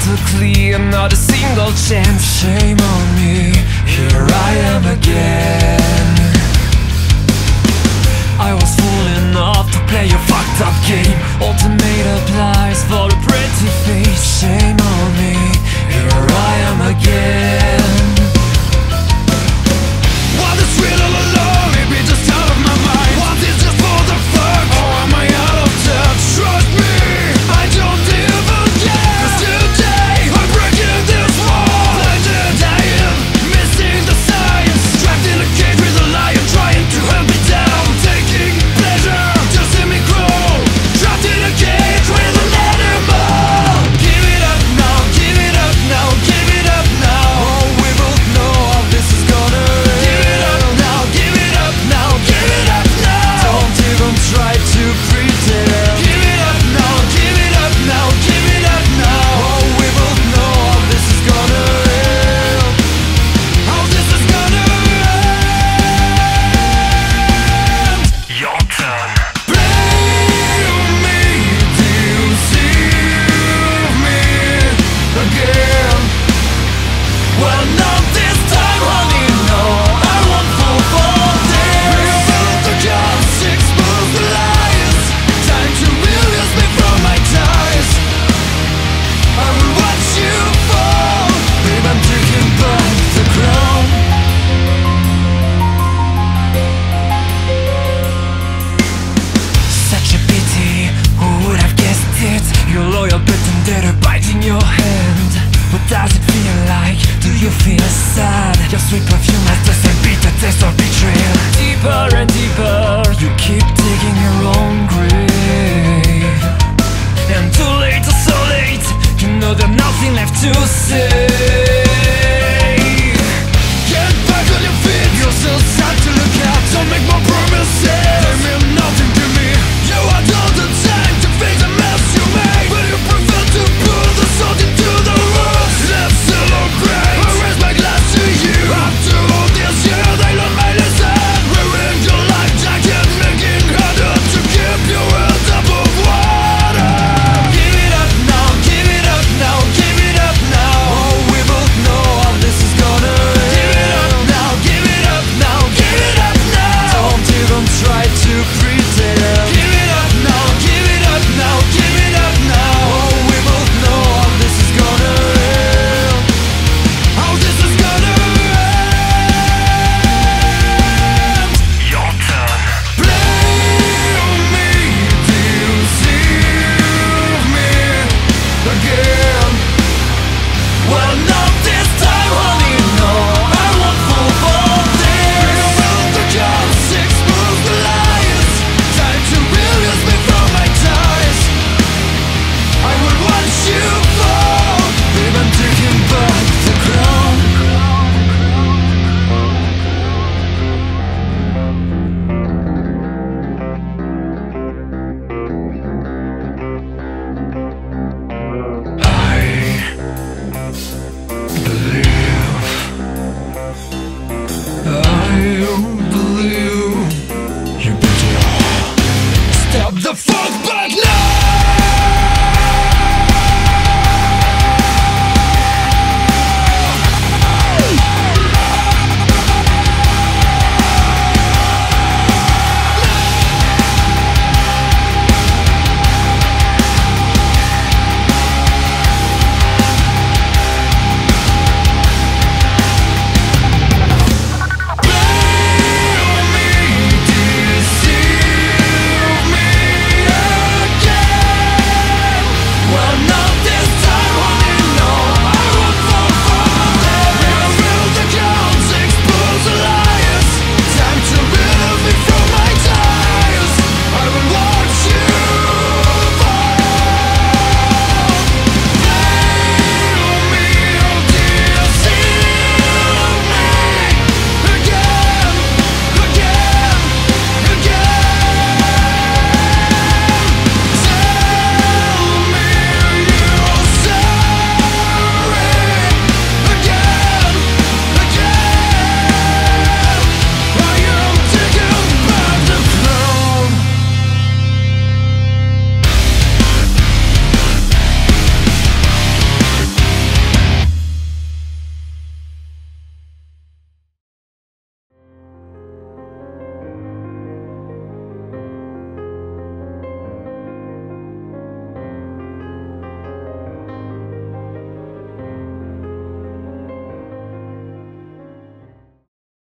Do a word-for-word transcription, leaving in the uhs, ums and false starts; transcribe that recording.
perfectly, not a single chance. Shame on me, here I am again. I was fool enough to play a fucked up game. Ultimate applies for a pretty face. Shame on me, here I am again. What is real all along? Maybe just out of my mind. What is just for the fuck? Or am I out of touch? Trust me, I don't even care. 'Cause today I'm breaking this wall. Blinded, I am missing the signs. Trapped in a cage with a lion trying to hold me down. Taking pleasure to see me grow. Trapped in a cage with an animal. Give it up now, give it up now, give it up now. Oh, we both know how this is gonna end. Give it up now, give it up now, give it up now. Don't even try to pretend. Give it up now, give it up now, give it up now. Oh, we both know how this is gonna end. How this is gonna end. Your turn. Blame me, deceive me again. Well, not this time, honey, no, I won't fall for this. Reveal the cards, expose the lies. Time to release me from my ties. I will watch you fall. Babe, I'm taking back the crown. Such a pity, who would have guessed it? Your loyal pretender biting your hand. What does it feel like? Do you feel sad? Your sweet perfume has the same bitter taste of betrayal. Deeper and deeper, you keep digging your own grave. And too late, or so late, you know there's nothing left to say.